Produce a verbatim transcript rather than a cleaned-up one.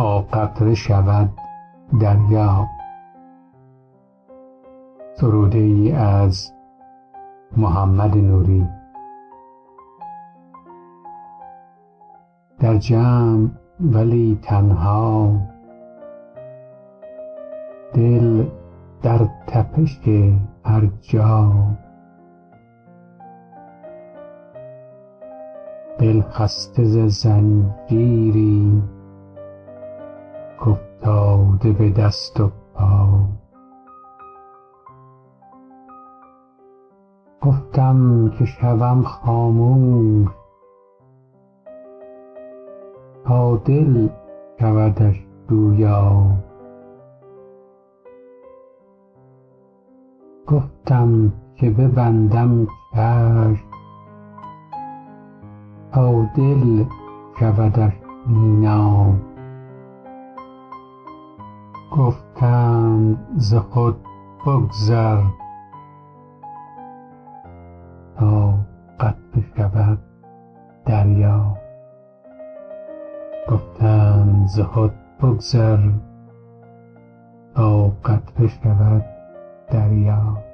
تا قطره شود دریا. سروده ای از محمد نوری. در جمع ولی تنها، دل در تپش هر جا. دل خسته ز زنجیری کافتاده به دست و پا. گفتم که شوم خاموش تا دل شودش گویا. گفتم که ببندم چشم تا دل شودش بینا. گفتند ز خود بگذر تا قطره شود دریا. گفتند ز خود بگذر تا قطره شود دریا.